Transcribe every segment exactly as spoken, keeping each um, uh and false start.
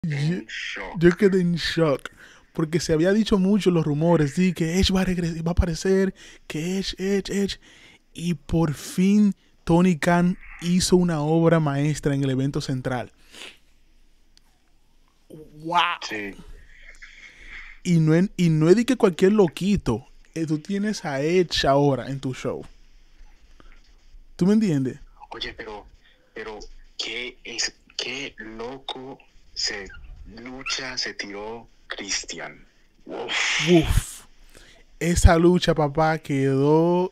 Yo, En shock. yo quedé en shock. Porque se había dicho mucho los rumores, sí, que Edge va a, regres- va a aparecer, que Edge, Edge, Edge. Y por fin Tony Khan hizo una obra maestra en el evento central. ¡Wow! Sí. Y no, es, y no es de que cualquier loquito. Eh, tú tienes a Edge ahora en tu show. ¿Tú me entiendes? Oye, pero, pero, qué es, qué loco se lucha, se tiró Christian. Uf. Uf. Esa lucha, papá, quedó.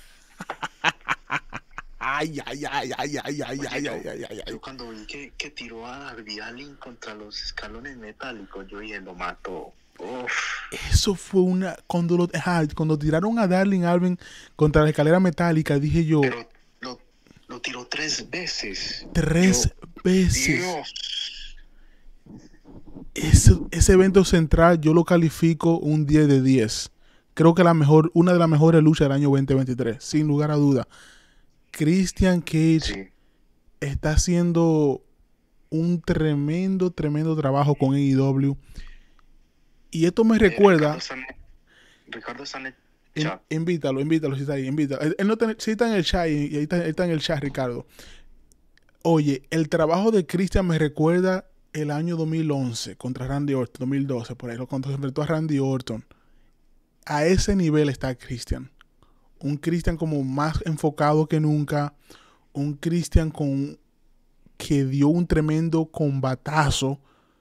Ay, ay, ay, ay, ay, ay, Oye, ay, yo, ay, ay, ay, ay. yo cuando vi que, que tiró a Darby Allin contra los escalones metálicos, yo dije, lo mató. Uf. Eso fue una. Cuando, lo, ajá, cuando tiraron a Darling Alvin contra la escalera metálica, dije yo, Pero lo, lo tiró tres veces. tres Yo, veces. Dios. Ese, ese evento central yo lo califico un diez de diez. Creo que la mejor, una de las mejores luchas del año veinte veintitrés, sin lugar a duda. Christian Cage Sí. está haciendo un tremendo, tremendo trabajo con A E W. Y esto me Eh, recuerda. Ricardo está en, Ricardo está en el In, chat. invítalo, invítalo si está ahí, invítalo. Él, él no está, sí está en el chat y, y ahí está, él está en el chat, Ricardo. Oye, el trabajo de Christian me recuerda el año dos mil once contra Randy Orton, dos mil doce, por ahí, cuando se enfrentó a Randy Orton. A ese nivel está Christian. Un Christian como más enfocado que nunca. Un Christian con que dio un tremendo combatazo.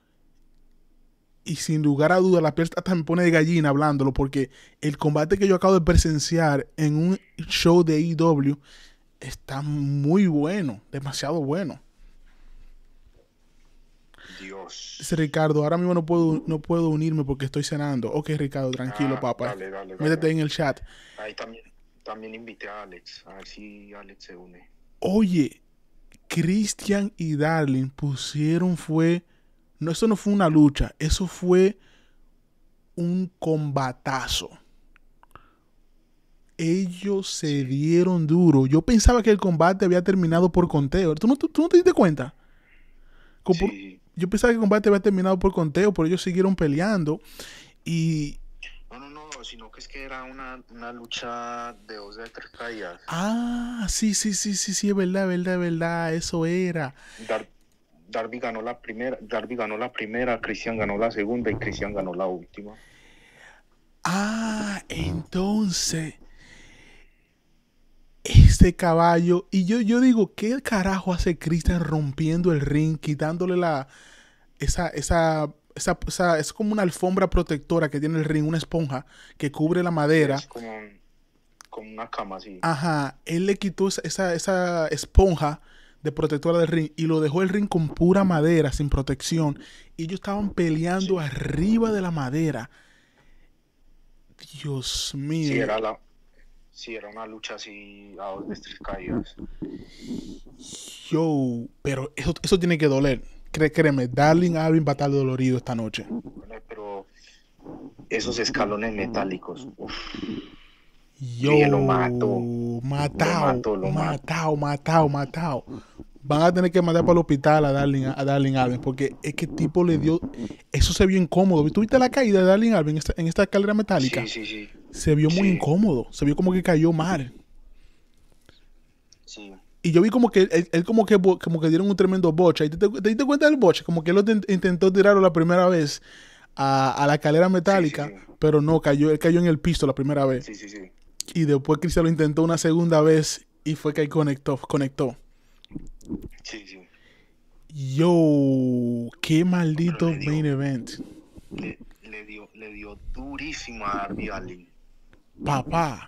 Y sin lugar a duda, la piel hasta me pone de gallina hablándolo, porque el combate que yo acabo de presenciar en un show de A E W está muy bueno, demasiado bueno. Dios. Dice Ricardo, ahora mismo no puedo, no puedo unirme porque estoy cenando. Ok, Ricardo, tranquilo, Ah, papá. dale, dale, Métete dale. en el chat. Ahí también, también invité a Alex. A ver si Alex se une. Oye, Christian y Darling pusieron fue... No, eso no fue una lucha, eso fue un combatazo. Ellos se Sí. dieron duro. Yo pensaba que el combate había terminado por conteo. ¿Tú no, tú, tú no te diste cuenta? Como por- Sí. yo pensaba que el combate había terminado por conteo, pero ellos siguieron peleando. Y. No, no, no, sino que es que era una, una lucha de dos de tres caídas. Ah, sí, sí, sí, sí, sí, es verdad, es verdad, es verdad. Eso era. Dar- Darby ganó la primera, Darby ganó la primera, Christian ganó la segunda y Christian ganó la última. Ah, entonces. Este caballo. Y yo, yo digo, ¿qué carajo hace Christian rompiendo el ring, quitándole la. Esa, esa, esa, esa, es como una alfombra protectora que tiene el ring, una esponja que cubre la Sí, madera. es como, como una cama así. Ajá, él le quitó esa, esa, esa esponja de protectora del ring y lo dejó el ring con pura madera, sin protección. Y ellos estaban peleando Sí. arriba de la madera. Dios Sí, mío. era la, sí, era una lucha así a dos de tres caídas. Yo, pero eso, eso tiene que doler. Cré, créeme, Darling Alvin va a estar dolorido esta noche. Bueno, pero esos escalones metálicos, uf, Yo, dije, lo mato, lo matao, mato, lo mato. matao, matao, matao. Van a tener que mandar para el hospital a Darling, a Darling Alvin, porque es que el tipo le dio. Eso se vio incómodo. ¿Tuviste la caída de Darling Alvin en esta, en esta escalera metálica? Sí, sí, sí. Se vio muy Sí, incómodo. Se vio como que cayó mal. sí. Y yo vi como que él, él como que bo- como que dieron un tremendo boche. ¿Te, te, te diste cuenta del boche? Como que él lo te- intentó tirarlo la primera vez a, a la escalera Sí, sí, metálica, sí. pero no, cayó, él cayó en el piso la primera vez. Sí, sí, sí. Y después Cristian lo intentó una segunda vez y fue que ahí conectó, conectó. Sí, sí. Yo, qué No, pero maldito le dio, main event. le, le dio, le dio durísimo a Darby Allin. Papá,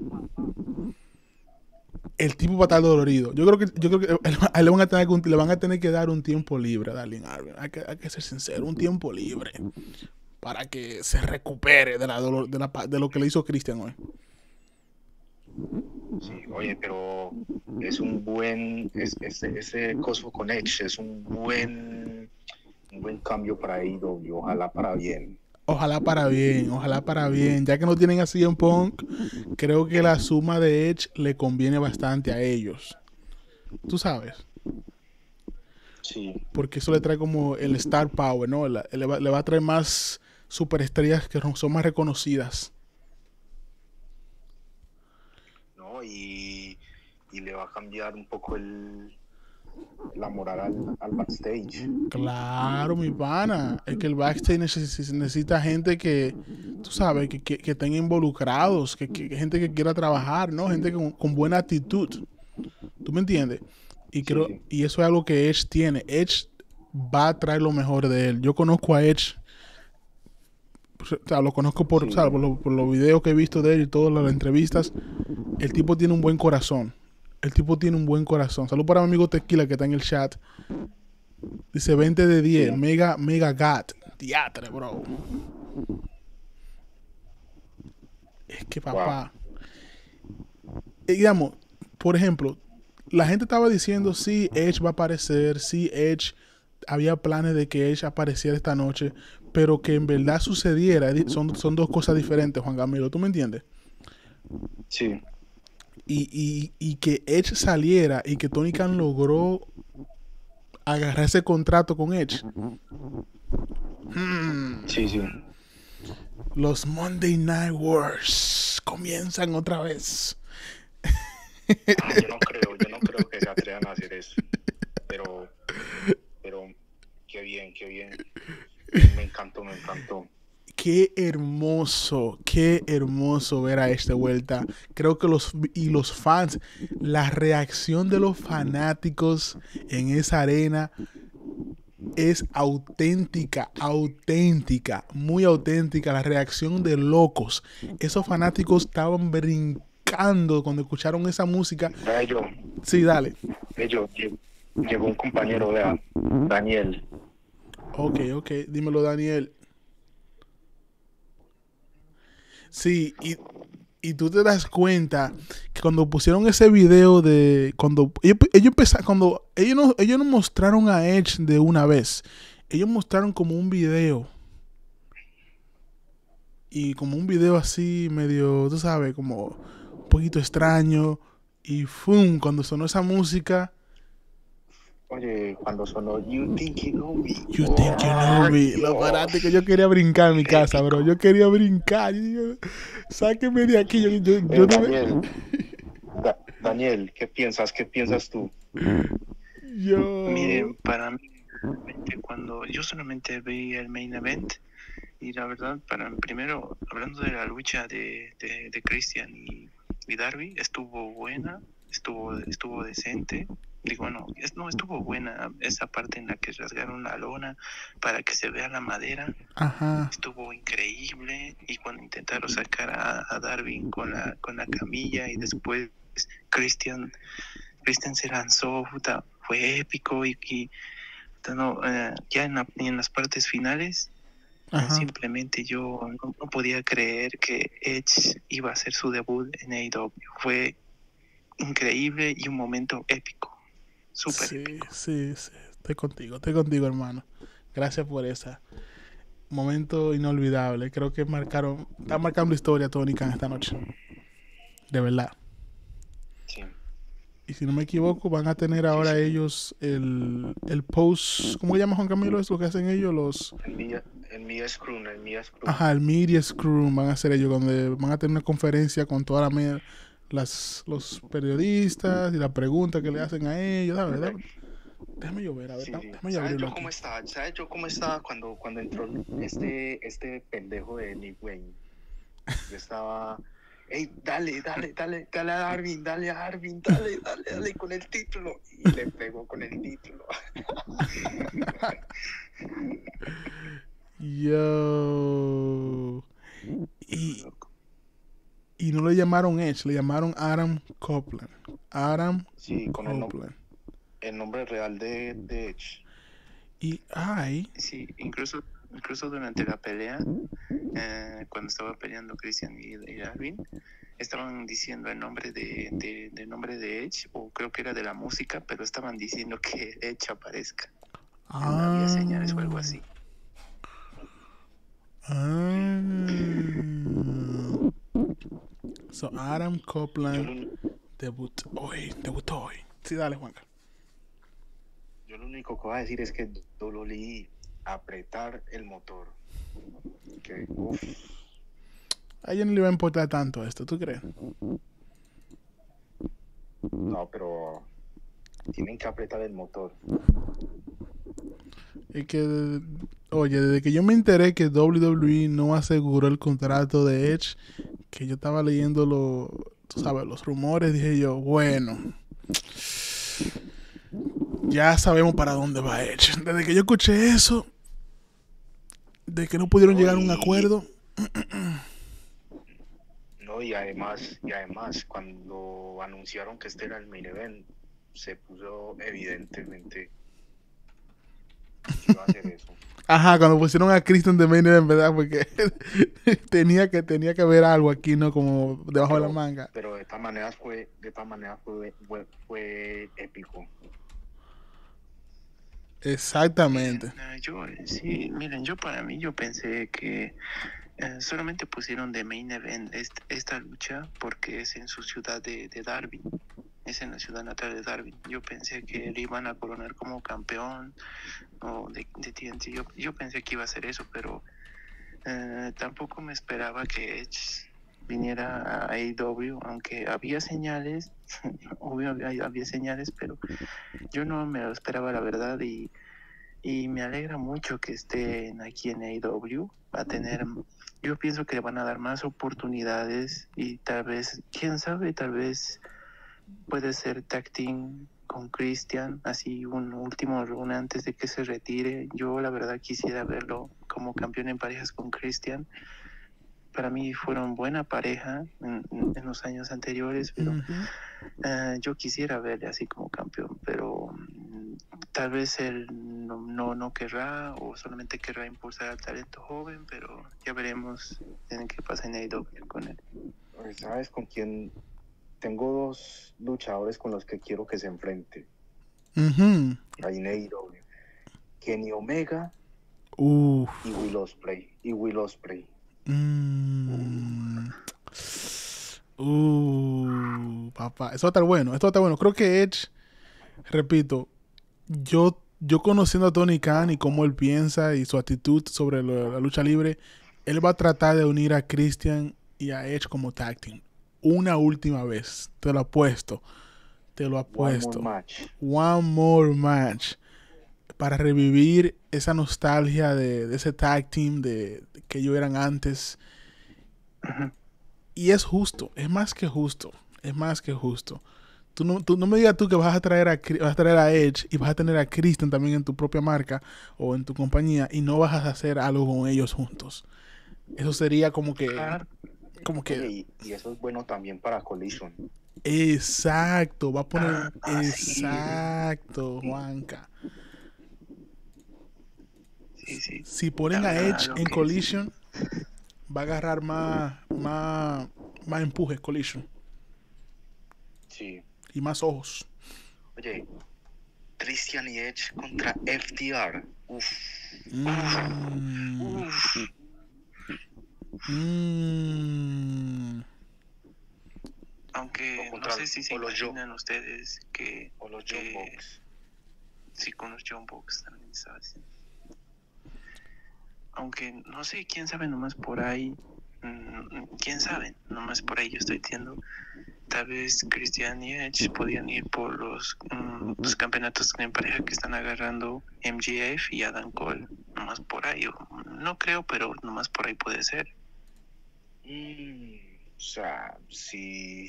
el tipo va a estar dolorido. Yo creo que, yo creo que él- a él le van a tener que, le van a tener que dar un tiempo libre a Darling Alvin. Hay que, hay que ser sincero, un tiempo libre para que se recupere de, la dolor, de, la, pa- de lo que le hizo Christian hoy. Sí, oye, pero es un buen, es, ese, ese coso con Edge es un buen, un buen cambio para A E W, ojalá para bien. Ojalá para bien, ojalá para bien. Ya que no tienen a C M Punk, creo que la suma de Edge le conviene bastante a ellos. Tú sabes. Sí, porque eso le trae como el star power, ¿no? La- Le va, le va a traer más superestrellas que son más reconocidas. ¿no? Y, y le va a cambiar un poco el, la moral al, al backstage. Claro, mi pana. Es que el backstage neces- necesita gente que, tú sabes, que, que, que estén involucrados, que, que- que gente que quiera trabajar, ¿no? Gente con, con buena actitud. ¿Tú me entiendes? Y Sí, creo, sí, y eso es algo que Edge tiene. Edge va a traer lo mejor de él. Yo conozco a Edge, o sea, lo conozco por, o sea, sí. por, lo- por los videos que he visto de él y todas las entrevistas. El tipo tiene un buen corazón. El tipo tiene un buen corazón. Salud para mi amigo Tequila que está en el chat. Dice veinte de diez. Sí. Mega, mega gat. Diatre, bro. Es que Wow. papá. Eh, digamos, por ejemplo, la gente estaba diciendo sí, Edge va a aparecer, sí, Edge había planes de que Edge apareciera esta noche, pero que en verdad sucediera, son, son dos cosas diferentes, Juan Camilo, ¿tú me entiendes? Sí. Y, y, y que Edge saliera y que Tony Khan logró agarrar ese contrato con Edge. Hmm. Sí, sí. Los Monday Night Wars comienzan otra vez. Ah, yo no creo, yo no creo que se atrevan a hacer eso. Pero, pero, qué bien, qué bien. Me encantó, me encantó. Qué hermoso, qué hermoso ver a esta vuelta. Creo que los y los fans, la reacción de los fanáticos en esa arena es auténtica, auténtica, muy auténtica. La reacción de locos. Esos fanáticos estaban brincando cuando escucharon esa música. Ellos, Sí, dale. ellos, llegó un compañero, vea, Daniel. Ok, ok, dímelo, Daniel. Sí, y, y tú te das cuenta que cuando pusieron ese video de cuando ellos, ellos empezaron, cuando ellos no, ellos no mostraron a Edge de una vez, ellos mostraron como un video y como un video así medio, tú sabes, como un poquito extraño y ¡fum! Cuando sonó esa música, Oye, cuando sonó You Think You Know Me. You think you know ¡Oh, me. Lo fanático, yo quería brincar en mi casa, bro. Yo quería brincar. Yo digo, sáquenme de aquí. Yo, yo, yo Eh, no me. Daniel, Da- Daniel, ¿qué piensas? ¿Qué piensas tú? Yo. Miren, para mí, realmente, cuando yo solamente vi el main event, y la verdad, para primero, hablando de la lucha de, de, de Christian y, y Darby, estuvo buena, estuvo, estuvo decente. Digo, no, es, no, estuvo buena esa parte en la que rasgaron la lona para que se vea la madera. Ajá. Estuvo increíble. Y cuando intentaron sacar a, a Darby con la, con la camilla y después Christian, Christian se lanzó, puta, fue épico y, y no, eh, ya en, la, en las partes finales, eh, simplemente yo no, no podía creer que Edge iba a hacer su debut en A E W. Fue increíble y un momento épico. Súper sí, épico. Sí, sí. Estoy contigo, estoy contigo, hermano. Gracias por ese momento inolvidable. Creo que marcaron, está marcando historia Tony Khan esta noche. De verdad. Sí. Y si no me equivoco, van a tener ahora sí, sí. ellos el, el post, ¿cómo se llama, Juan Camilo? Es lo que hacen ellos, los... El media, el media scrum, el media scrum. Ajá, el media scrum van a hacer ellos, donde van a tener una conferencia con todas las las los periodistas y las preguntas que le hacen a ellos, ¿sabes? ¿verdad? Déjame yo ver, a ver, Sí, sí. déjame yo ¿Sabes yo aquí. cómo estaba? ¿Sabes yo cómo estaba cuando, cuando entró este, este pendejo de Nick Wayne? Yo estaba... Ey, dale, dale, dale, dale a Darwin, dale a Darwin, dale, dale, dale con el título. Y le pegó con el título. Yo. Y, y no le llamaron Edge, le llamaron Adam Copeland. Adam sí, con el, Copeland. nom el nombre real de, de Edge. Y ay. Sí, incluso, incluso durante la pelea, eh, cuando estaba peleando Christian y, y Darwin, estaban diciendo el nombre de, de, de nombre de Edge, o creo que era de la música, pero estaban diciendo que Edge aparezca. Ah. Había señales o algo así. Ah. So Adam Copeland debutó hoy, debutó hoy. Sí, dale, Juanca. Yo yo lo único que voy a decir es que W W E apretar el motor. Que, uf, A ella no le va a importar tanto esto, ¿tú crees? no, pero tienen que apretar el motor. Es que, oye, desde que yo me enteré que W W E no aseguró el contrato de Edge, que yo estaba leyendo los, tú sabes, los rumores, dije yo, bueno, ya sabemos para dónde va Edge. Desde que yo escuché eso, de que no pudieron No, llegar a un y- acuerdo, No, y además, y además, cuando anunciaron que este era el main event, se puso evidentemente que iba a hacer eso. ajá, cuando pusieron a Christian de main event, ¿verdad? Porque tenía que tenía que haber algo aquí, ¿no? Como debajo de la Pero, manga. pero de todas maneras fue, de todas maneras fue, fue, fue épico. Exactamente. Miren, ah, yo, eh, sí, miren, yo para mí, yo pensé que eh, solamente pusieron de main event est- esta lucha porque es en su ciudad de, de Darwin, es en la ciudad natal de Darwin. Yo pensé que le iban a coronar como campeón o de, de T N T. Yo, yo pensé que iba a ser eso, pero eh, tampoco me esperaba que Edge viniera a A E W, aunque había señales, obvio había, había señales, pero yo no me lo esperaba, la verdad, y, y me alegra mucho que estén aquí en A E W. Va a tener, yo pienso que le van a dar más oportunidades y tal vez, quién sabe, tal vez puede ser tag team con Christian, así un último run antes de que se retire. Yo la verdad quisiera verlo como campeón en parejas con Christian. Para mí fueron buena pareja en, en los años anteriores, pero Ujú. eh, yo quisiera verle así como campeón, pero mm, tal vez él no, no, no querrá o solamente querrá impulsar al talento joven, pero ya veremos en qué pasa en A E W con él. ¿Sabes con quién? Tengo dos luchadores con los que quiero que se enfrente Ujú. ahí en A E W. Kenny Omega Uf. y Will Ospreay. Y Will Ospreay. Mm. Uh, papá, eso va a estar bueno, esto va a estar bueno. Creo que Edge, repito, yo, yo conociendo a Tony Khan y cómo él piensa y su actitud sobre lo- la lucha libre, él va a tratar de unir a Christian y a Edge como tag team. Una última vez, te lo apuesto, te lo One apuesto. more match. One more match. Para revivir esa nostalgia de, de ese tag team de, de que ellos eran antes. Ujú. Y es justo, es más que justo, es más que justo. Tú no, tú no me digas tú que vas a traer a Cri- vas a traer a Edge y vas a tener a Christian también en tu propia marca o en tu compañía y no vas a hacer algo con ellos juntos. Eso sería como que, Claro. como Oye, que, y, y eso es bueno también para Collision. exacto, va a poner, Ah, ah, sí. exacto, Juanca. Sí, sí. Si ponen a Ah, Edge lo en que es. Collision, va a agarrar más, más, más empuje Collision Sí. y más ojos. Oye, Christian y Edge contra F T R. Uf. Mm. Uf, Mm. aunque O no contra- sé si se o los Yo- imaginan ustedes que, O los John que Box. sí, con los John Box también, ¿sabes? Aunque no sé, quién sabe, nomás por ahí, mm, quién sabe, nomás por ahí yo estoy diciendo, tal vez Christian y Edge podían ir por los, mm, los campeonatos en pareja que están agarrando M J F y Adam Cole, nomás por ahí, o- no creo, pero nomás por ahí puede ser. Mm, o sea, si,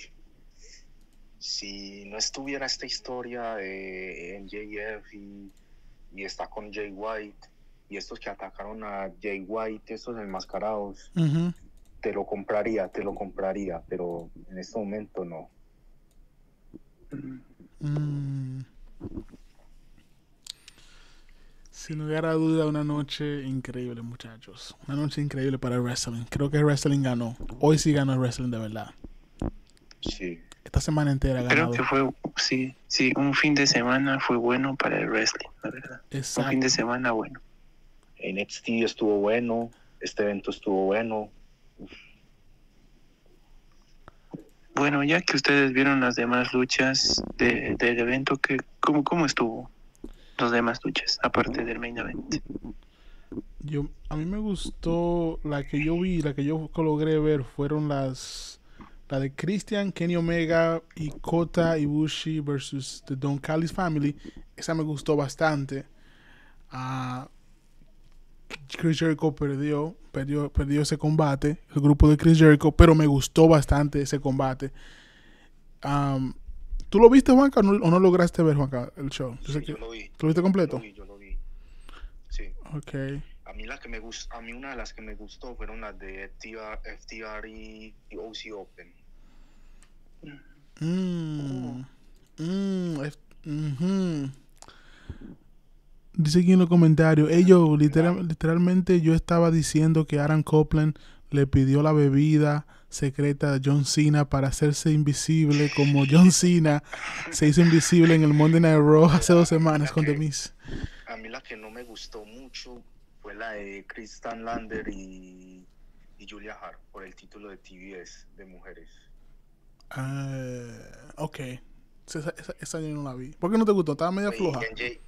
si no estuviera esta historia de M J F y, y está con Jay White y estos que atacaron a Jay White, estos enmascarados, Ujú. te lo compraría, te lo compraría, pero en este momento no. Mm, Mm. Sin lugar a duda, una noche increíble, muchachos. Una noche increíble para el wrestling. Creo que el wrestling ganó. Hoy sí ganó el wrestling de verdad. Sí. Esta semana entera ha Creo ganado. que fue, sí, sí, un fin de semana fue bueno para el wrestling, la verdad. Un fin Exacto. de semana bueno. N X T estuvo bueno, este evento estuvo bueno. Bueno, ya que ustedes vieron las demás luchas de, del evento, que, ¿cómo, ¿cómo estuvo? los demás luchas, aparte del main event. Yo, a mí me gustó, la que yo vi, la que yo logré ver fueron las, la de Christian, Kenny Omega y Kota Ibushi versus The Don Callis Family. Esa me gustó bastante. Uh, Chris Jericho perdió, perdió, perdió ese combate, el grupo de Chris Jericho, pero me gustó bastante ese combate. Um, ¿Tú lo viste, Juanca, o no, o no lograste ver, Juanca, el show? Yo Sí, sé que, yo lo vi. ¿tú lo viste completo? Yo lo vi, yo lo vi. Sí. Ok. A mí la que me gust, a mí una de las que me gustó fueron las de F T R, F T R y, y O C Open. Mm. Mm. F- uh-huh. Dice aquí en los comentarios, ellos literal, literalmente yo estaba diciendo que Adam Copeland le pidió la bebida secreta a John Cena para hacerse invisible, como John Cena se hizo invisible en el Monday Night Raw hace dos semanas con The Miz. A mí la que no me gustó mucho fue la de Chris Stanlander y, y Julia Hart por el título de T V S de mujeres. Uh, ok. Esa, esa, esa yo no la vi. ¿Por qué no te gustó? Estaba media Y floja. N J,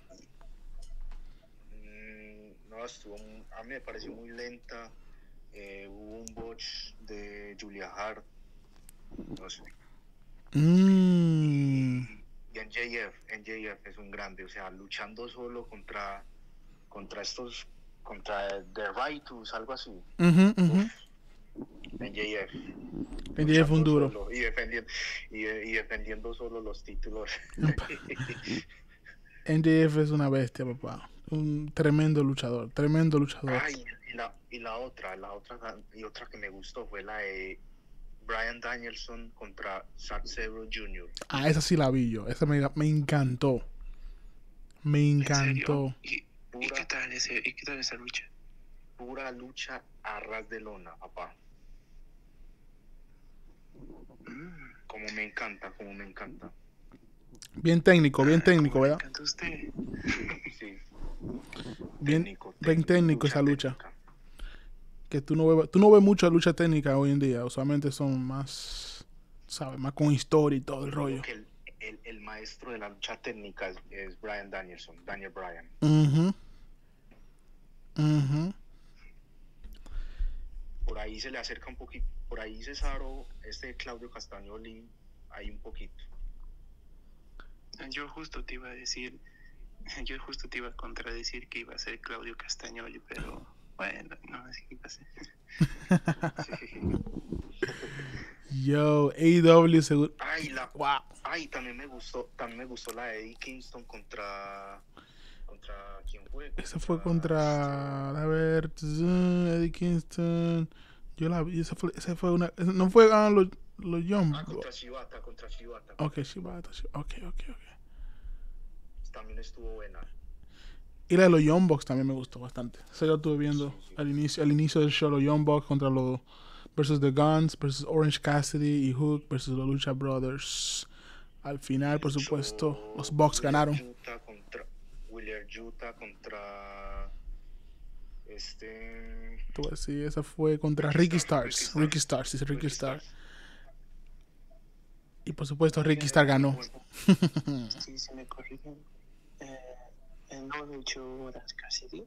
mm, no, estuvo, a mí me pareció muy lenta. Eh, hubo un botch de Julia Hart. No sé. Mm. Y N J F, N J F es un grande, o sea, luchando solo contra contra estos, contra The Rightus, algo así. Uh-huh, uh-huh. N J F. N J F fue un duro. Solo, y, defendiendo, y, y defendiendo solo los títulos. N J F es una bestia, papá. Un tremendo luchador, tremendo luchador. Ay, y la, y la otra, la otra, y otra que me gustó fue la de Bryan Danielson contra Zack Sabre junior Ah, esa sí la vi yo. Esa me, me encantó. Me encantó. ¿Y, pura, ¿y, qué tal ese, ¿Y qué tal esa lucha? Pura lucha a ras de lona, papá. Mm, como me encanta, como me encanta. Bien técnico, bien ah, técnico, ¿verdad? Me encanta usted. Sí, sí. Bien técnico, bien técnico lucha esa lucha. Técnica. Que tú no ves, tú no ves mucha lucha técnica hoy en día. Usualmente son más, ¿sabes? Más con historia y todo el rollo. Que el, el, el maestro de la lucha técnica es, es Bryan Danielson, Daniel Bryan. Uh-huh. Uh-huh. Por ahí se le acerca un poquito, por ahí Cesaro, este Claudio Castagnoli, hay un poquito. Yo justo te iba a decir, yo justo te iba a contradecir que iba a ser Claudio Castagnoli, pero bueno, no, así que iba a ser. Yo, A E W seguro. Ay, la, wow. Ay, también me gustó, también me gustó la de Eddie Kingston contra, contra ¿quién fue? Contra, esa fue contra, este... a ver, Eddie Kingston. Yo la vi, esa fue, esa fue una, no fue ah, los los Young. Ah, contra Shibata, contra Shibata. Ok, Shibata, ok, ok, ok. También estuvo buena. Y la de los Young Bucks también me gustó bastante. Eso yo estuve viendo sí, sí. al inicio, al inicio del show, los Young Bucks contra los versus The Guns, versus Orange Cassidy y Hook versus los Lucha Brothers. Al final, por supuesto, los Bucks ganaron. Utah contra Wheeler Utah contra este. Tú vas a decir, esa fue contra Ricky, Ricky Stars. Ricky Stars, dice Ricky, Ricky Stars. Star. Y por supuesto, Ricky Star ganó. Sí, se me corrigen. Eh, no luchó Orange Cassidy.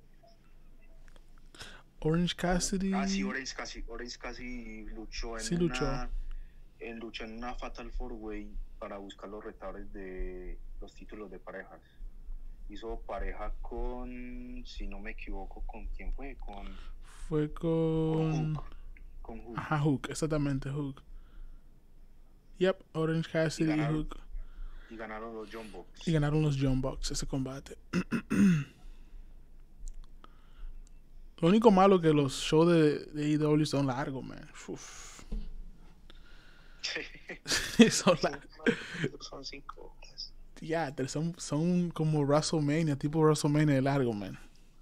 Orange Cassidy. Ah, sí, Orange Cassidy. Orange Cassidy luchó en sí, una. Luchó. En, luchó en una Fatal Four Way para buscar los retadores de los títulos de parejas. Hizo pareja con, si no me equivoco, ¿con quién fue? Con. Fue con. Con Hook. Con Hook. Ajá, Hook, exactamente, Hook. Yep, Orange Cassidy y, ganaron, y Hook. Y ganaron los Young Bucks. Y ganaron los Young Bucks ese combate. Lo único malo es que los shows de, de A E W son largos, man. Uf. son largos. Son cinco horas. Ya, yeah, son, son como WrestleMania, tipo WrestleMania de largo, man.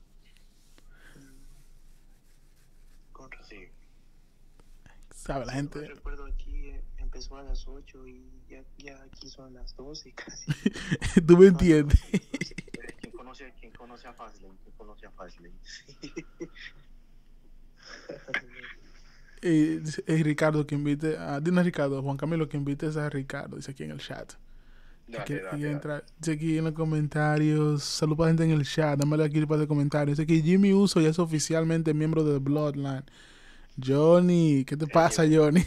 Con razón. ¿Sabe? La sí, gente. Recuerdo aquí eh, empezó a las ocho y ya, ya aquí son las doce casi. Tú me entiendes. ¿Quién conoce, quién conoce a Fastlane? ¿Quién conoce a Fastlane? eh, es Ricardo que invite a. Dime Ricardo, Juan Camilo que invites a Ricardo, dice aquí en el chat. Que Dale, quiere, que dale, quiere dale. entrar. Dice aquí en los comentarios. Salud para la gente en el chat. Dámele aquí para de comentarios. Dice que Jimmy Uso ya es oficialmente miembro de The Bloodline. Johnny, ¿qué te Ya pasa, llegó. Johnny?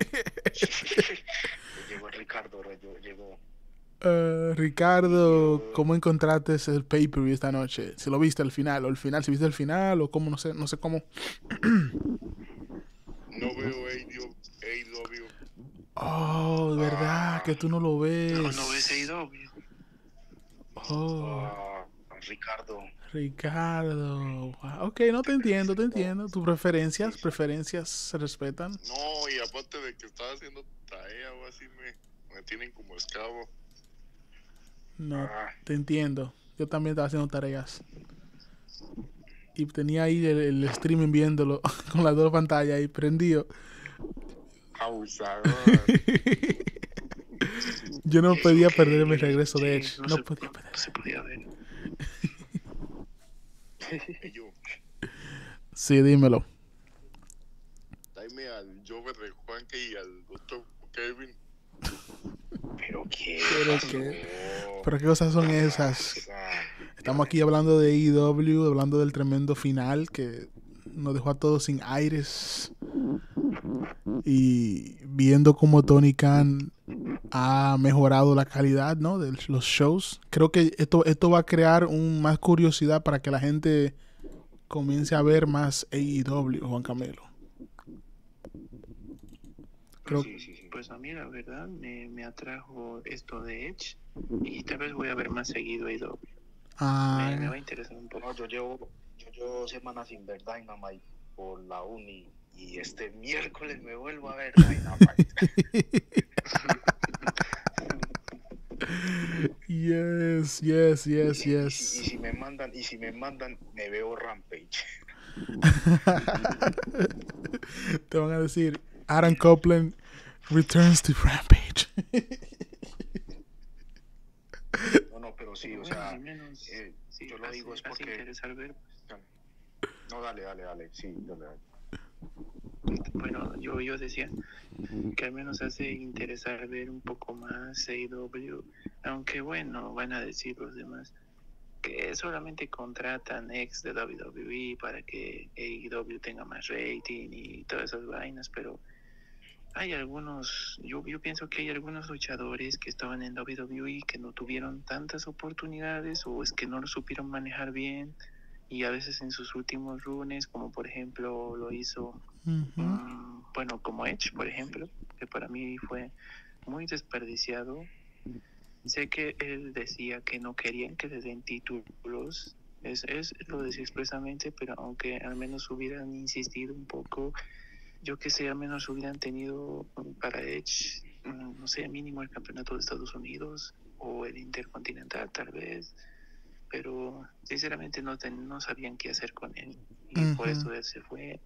Llegó Ricardo, llegó, llegó. Uh, Ricardo, Yo- ¿cómo encontraste el pay-per-view esta noche? Si lo viste al final, o el final, si viste el final, o cómo, no sé, no sé cómo. No veo A E W. Oh, de verdad, Ah. que tú no lo ves. No, no ves A E W. Oh, Ah, Ricardo. Ricardo. Wow, ok, no te entiendo, te entiendo. Tus preferencias, preferencias se respetan. No, y aparte de que estaba haciendo tarea o así, me, me tienen como esclavo. No, Ah, te entiendo. Yo también estaba haciendo tareas. Y tenía ahí el, el streaming viéndolo con las dos pantallas ahí prendido. abusador. Yo no Eso podía que- perder mi regreso de sí, Edge. No, No se, podía no, perder. no se podía ver. Y yo, Sí, dímelo. dame al Jover de Juanca y al doctor Kevin. Pero qué. Pero pasó? qué- Pero qué cosas son esas. Ah, Estamos aquí hablando de A E W, hablando del tremendo final que nos dejó a todos sin aires. Y viendo cómo Tony Khan ha mejorado la calidad, ¿no?, de los shows. Creo que esto, esto va a crear un, más curiosidad para que la gente comience a ver más A E W, Juan Camilo. Creo sí, sí, sí. Pues a mí la verdad me, me atrajo esto de Edge y tal vez voy a ver más seguido A E W. ah, Me, me va a interesar un poco. No, yo llevo, yo llevo semanas sin ver Dynamite por la uni y este miércoles me vuelvo a ver Dynamite. yes, yes, y, yes, si, y, yes. si, y si me mandan, y si me mandan, me veo Rampage. Te van a decir Adam Copeland returns to Rampage. No, no, pero sí, o Bueno, sea, al menos, eh, sí, yo lo hace- digo es hace porque- interesar ver. no, dale, dale, dale, sí, dale, dale. Bueno, yo, yo decía que al menos hace interesar ver un poco más A E W, aunque bueno, van a decir los demás que solamente contratan ex de W W E para que A E W tenga más rating y todas esas vainas, pero hay algunos, yo, yo pienso que hay algunos luchadores que estaban en W W E que no tuvieron tantas oportunidades o es que no lo supieron manejar bien y a veces en sus últimos runes, como por ejemplo lo hizo Ujú. Mm, bueno, como Edge, por ejemplo, que para mí fue muy desperdiciado. Sé que él decía que no querían que le den títulos, es, es lo decía expresamente, pero aunque al menos hubieran insistido un poco, yo que sé, al menos hubieran tenido para Edge, mm, no sé, mínimo el campeonato de Estados Unidos o el Intercontinental tal vez, pero sinceramente no, ten- no sabían qué hacer con él y por Ujú. eso él se fue.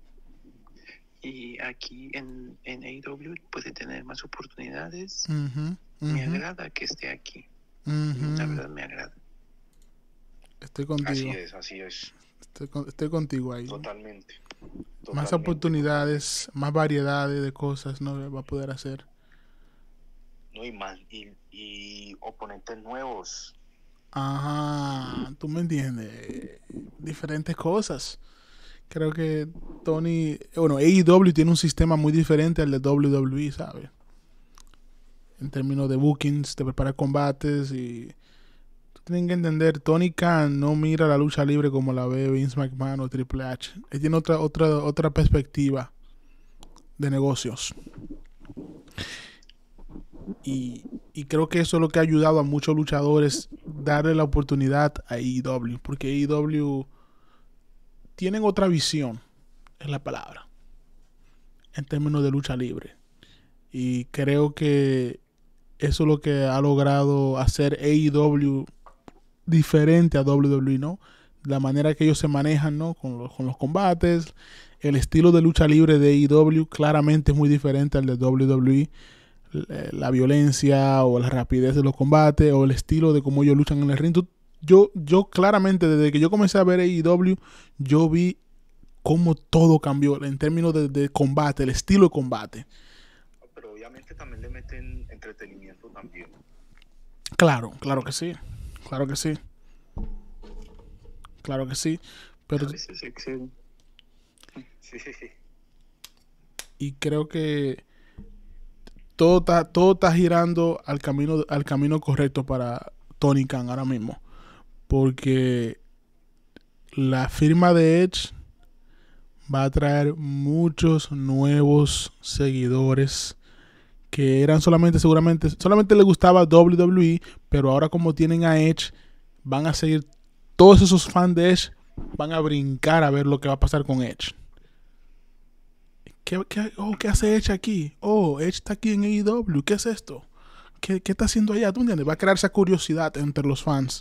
Y aquí en, en A E W puede tener más oportunidades. Ujú, Me ujú, agrada que esté aquí. ujú. La verdad me agrada. Estoy Así contigo. es, así es, Estoy, con- estoy contigo ahí. totalmente. Más totalmente, oportunidades, más variedades de cosas, ¿no?, va a poder hacer. totalmente. No, y más, y, y oponentes nuevos. Ajá, tú me entiendes. Diferentes cosas. Creo que Tony, bueno, A E W tiene un sistema muy diferente al de W W E, ¿sabes? En términos de bookings, de preparar combates y tú tienes que entender, Tony Khan no mira la lucha libre como la ve Vince McMahon o Triple H. Él tiene otra otra otra perspectiva de negocios. Y, y creo que eso es lo que ha ayudado a muchos luchadores darle la oportunidad a A E W, porque A E W tienen otra visión, es la palabra, en términos de lucha libre. Y creo que eso es lo que ha logrado hacer A E W diferente a W W E, ¿no? La manera que ellos se manejan, ¿no?, con los, con los combates. El estilo de lucha libre de A E W claramente es muy diferente al de W W E. La violencia o la rapidez de los combates o el estilo de cómo ellos luchan en el ring. Tú- Yo, yo claramente, desde que yo comencé a ver A E W, yo vi cómo todo cambió en términos de, de combate, el estilo de combate. Pero obviamente también le meten entretenimiento también. Claro, claro que sí. Claro que sí. Claro que sí. Pero A veces se exceden. Sí. y creo que todo está, todo está girando al camino, al camino correcto para Tony Khan ahora mismo. Porque la firma de Edge va a traer muchos nuevos seguidores que eran solamente, seguramente, solamente les gustaba W W E, pero ahora como tienen a Edge, van a seguir, todos esos fans de Edge van a brincar a ver lo que va a pasar con Edge. ¿Qué, qué, oh, ¿qué hace Edge aquí? Oh, Edge está aquí en A E W. ¿Qué es esto? ¿Qué, qué está haciendo allá? ¿Tú entiendes? Va a crear esa curiosidad entre los fans.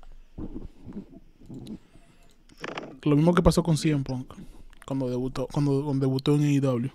Lo mismo que pasó con C M Punk cuando debutó, cuando, cuando debutó en A E W.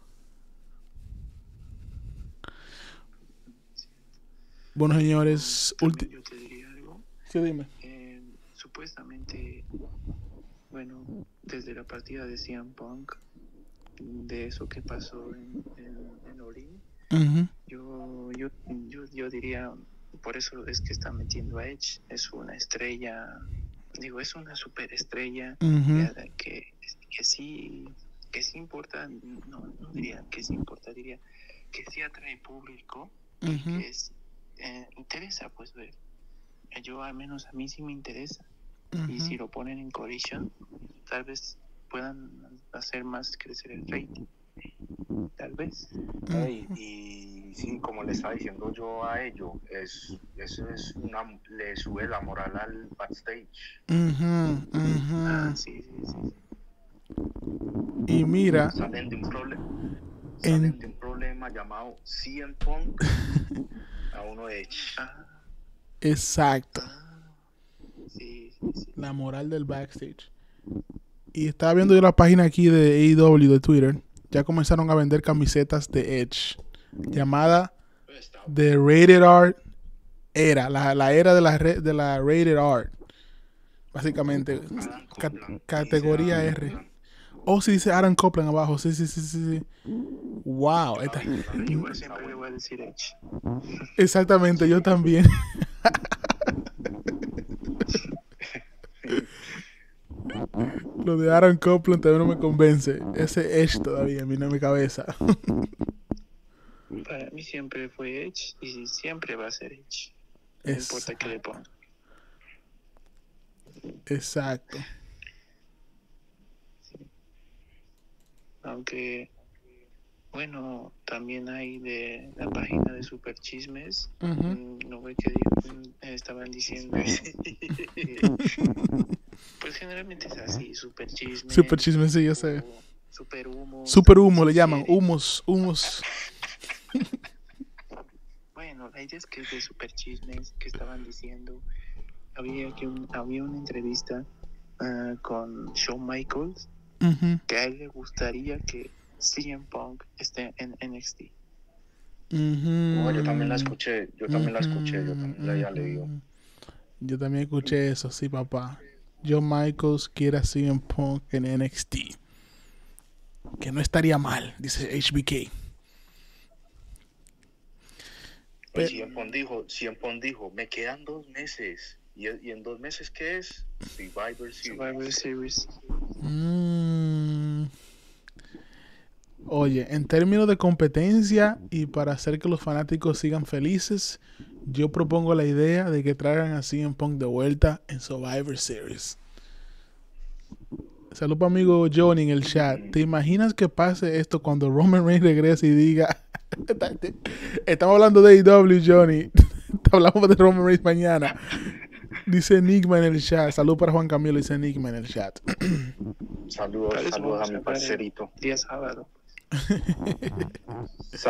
Bueno, señores, ulti- También yo te diría algo. sí, dime. Eh, supuestamente, bueno, desde la partida de C M Punk, de eso que pasó en, en, en Orin, Uh-huh. yo, yo, yo, yo diría, por eso es que está metiendo a Edge, es una estrella, digo, es una superestrella Uh-huh. que, que, que sí, que sí importa, no, no diría que sí importa, diría que sí atrae público, Uh-huh. que es, eh, interesa pues ver. Yo al menos a mí sí me interesa. Y si Uh-huh. lo ponen en Collision, tal vez puedan hacer más crecer el rating. Tal vez. Ey, y sí, como le estaba diciendo yo a ellos, es, eso es una, le sube la moral al backstage. Uh-huh. Ah, Uh-huh. sí, sí, sí. Y mira, Salen de un problema, En- salen de un problema llamado C M Punk a uno de Edge. Ah, exacto, ah, sí, sí, sí. la moral del backstage. Y estaba viendo yo la página aquí de A E W de Twitter. Ya comenzaron a vender camisetas de Edge. Llamada The Rated R Era. La, la era de la, re- de la Rated R. Básicamente, Adam ca- Copeland, categoría dice R. Adam Copeland. Oh, sí, dice Aaron Copland abajo. Sí, sí, sí, sí. sí. Wow. esta- Está Igual bueno, siempre está le bueno. voy a decir Edge. Exactamente, yo también. Lo de Aaron Copland también no me convence. Ese Edge todavía a mí no me cabeza. Para mí siempre fue Edge y siempre va a ser Edge. No Es- importa que le ponga. Exacto. Aunque, bueno, también hay de la página de Super Chismes. Ujú. Mm, no ve que di- mm, estaban diciendo que, pues generalmente es así, Super Chismes. Super chisme, sí, yo sé. o Super humo. Super humo le llaman. sugiere. Humos, humos. Bueno, la idea es que es de Super Chismes que estaban diciendo. Había, que un- había una entrevista ah, con Shawn Michaels Ujú, que a él le gustaría que C M Punk esté en N X T. ujú. Oh, yo también la escuché, yo también la escuché, yo también la había leído. Ujú. Yo también escuché eso, sí, papá. John Michaels quiere a C M Punk en N X T. Que no estaría mal, dice H B K. Pe- C M Punk dijo, C M Punk dijo, me quedan dos meses. ¿Y, y en dos meses qué es? Survivor Series. Survivor Series. Mm. Oye, en términos de competencia y para hacer que los fanáticos sigan felices, yo propongo la idea de que traigan a C M Punk de vuelta en Survivor Series. Salud para amigo Johnny en el chat. ¿Te imaginas que pase esto cuando Roman Reigns regrese y diga... Estamos hablando de A E W, Johnny. Hablamos de Roman Reigns mañana. Dice Enigma en el chat. Salud para Juan Camilo, dice Enigma en el chat. Saludos, Para eso saludos vamos a mi a hablar el parcerito. día sábado.